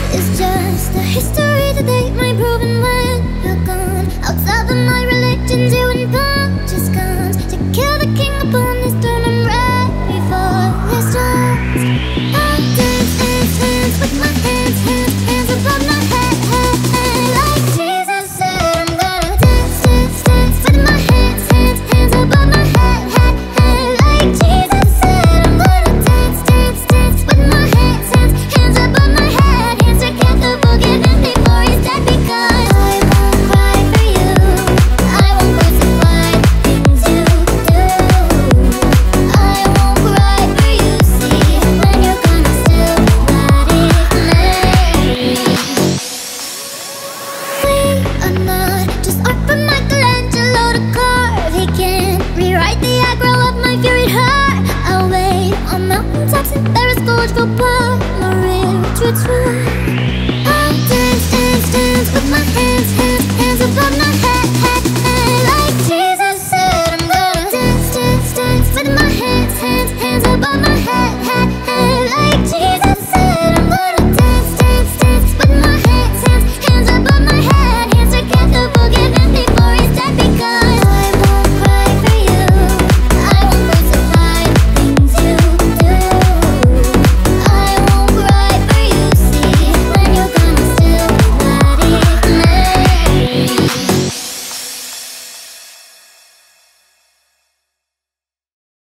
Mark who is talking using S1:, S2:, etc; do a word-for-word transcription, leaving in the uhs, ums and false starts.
S1: It's just a history to date, my proven when you're gone. Outside of my religion, doing punches guns to kill the king upon his throne. I'm ready for this dance. I dance, dance, dance with my hands, hands, hands above my head, head, head. Like Jesus said, I'm gonna dance, dance, dance with my hands, hands, hands above my head, head, head. Like Jesus said, I'm gonna dance, dance, dance with my hands, hands, hands above my head, hands together, forgive him before he's dead. Because I won't cry for you, I won't crucify things you do. I won't cry for you, see, when you're gonna still let it me. We are not just art from Michelangelo to carve. He can't rewrite the aggro of my fury heart. I'll wait on mountaintops in Paris, Gorge, go palm, a rich roots